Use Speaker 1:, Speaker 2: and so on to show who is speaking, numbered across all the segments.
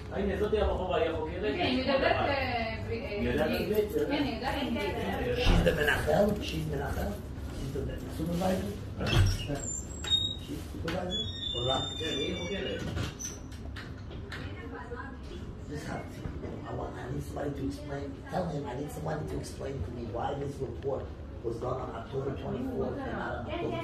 Speaker 1: הנה, זאתי הבחורה, היא החוקרת.
Speaker 2: כן, היא מדברת... כן, היא יודעת.
Speaker 3: She's the Menachel? She's Menachel? She's the supervisor? She's supervisor? Or not?
Speaker 1: כן, היא חוקרת.
Speaker 3: I need somebody to explain. Tell him I need somebody to explain to me why this report was done on October 24th and not on October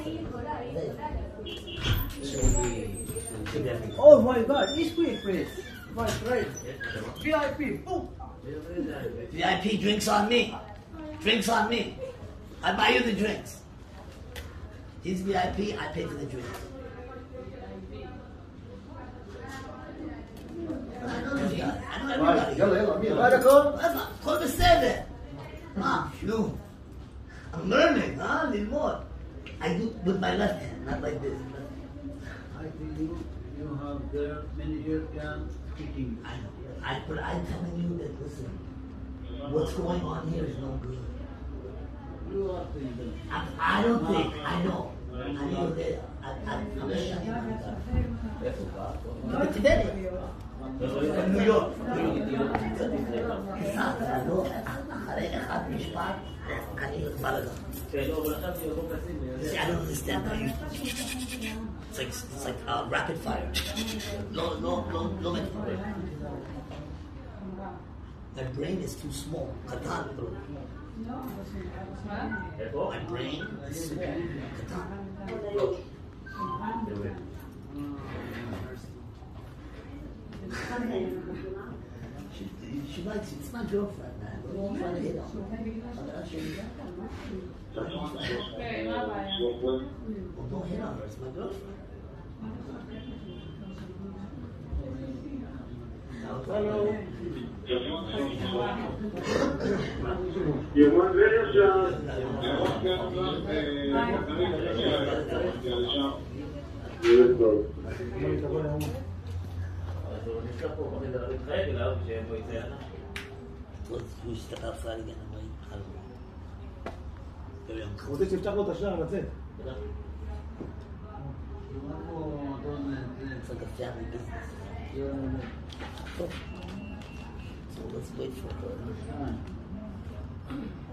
Speaker 3: 7th.
Speaker 4: Oh my God, this quick, please. My friend. VIP, boom.
Speaker 3: VIP drinks on me. Drinks on me. I buy you the drinks. He's VIP, I pay for the drinks. I know this guy. I know everybody.
Speaker 4: Gotta go.
Speaker 3: הכל בסדר. מה? נו. I'm learning, ללמוד. I do with my left hand, not like this.
Speaker 4: I think you have there many years speaking.
Speaker 3: I know. But I'm telling you that, listen, what's going on here is no good.
Speaker 4: You are thinking.
Speaker 3: I don't think, I know. I know that. I'm ashamed of that.
Speaker 1: איפה בא?
Speaker 3: today. ניו יורק. אחרי אחד משפט, אני בא לזה.
Speaker 1: כן, לא, אבל עכשיו זה חוק עשים.
Speaker 3: I don't understand how you... It's like rapid fire. לא מתפרק. My brain is too small. קטן, bro.
Speaker 1: איפה?
Speaker 3: My brain is small. קטן. She likes it. It's my girlfriend, man. We're all trying to hit on her. Well, don't hit on her. It's my girlfriend.
Speaker 4: Hello.
Speaker 1: אז הוא נשאר פה בחדר, להתחייב אליו שבו יצא ענה.
Speaker 3: הוא ישתקע פרלי גם, אבל
Speaker 4: הוא רוצה שיפתח לו את השער לצאת.
Speaker 3: It's like a family business. So let's wait for her.